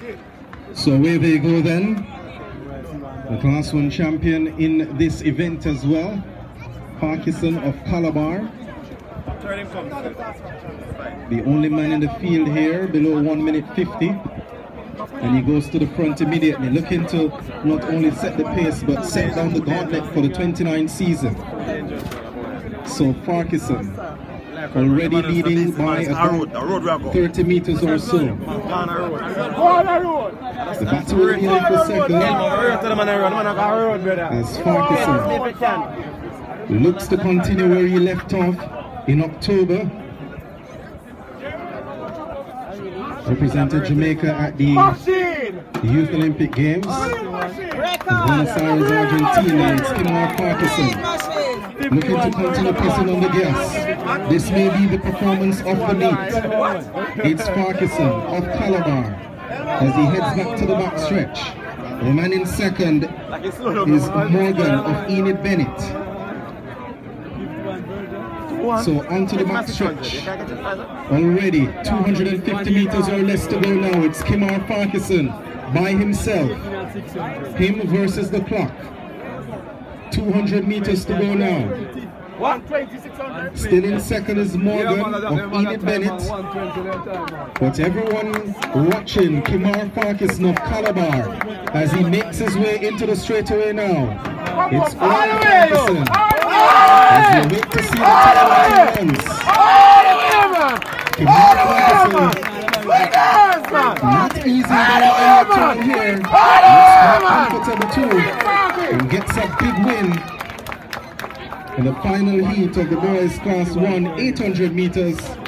So away they go then. The Class 1 champion in this event as well, Farquharson of Calabar. The only man in the field here below 1 minute 50. And he goes to the front immediately, looking to not only set the pace but set down the gauntlet for the 29th season. So Farquharson already leading by about 30 meters or so. The battle will be on for second as Farquharson looks to continue where he left off in October. Represented Jamaica at the Youth Olympic Games in Buenos Aires, Argentina. It's Kimar Farquharson looking to continue pressing on the gas. This may be the performance of the meet. It's Farquharson of Calabar as he heads back to the back stretch. The man in second is Morgan of Enid Bennett. So onto the back stretch. Already 250 meters or less to go now. It's Kimar Farquharson by himself. Him versus the clock. 200 meters to go now. Still in second is Morgan of Enid Bennett. But everyone watching Kimar Farquharson of Calabar as he makes his way into the straightaway now. It's Farquharson as we wait to see the time runs. Kimar Farquharson, not easy going on the turn here. Looks comfortable too, and gets a big win in the final heat of the boys class 1 800 meters.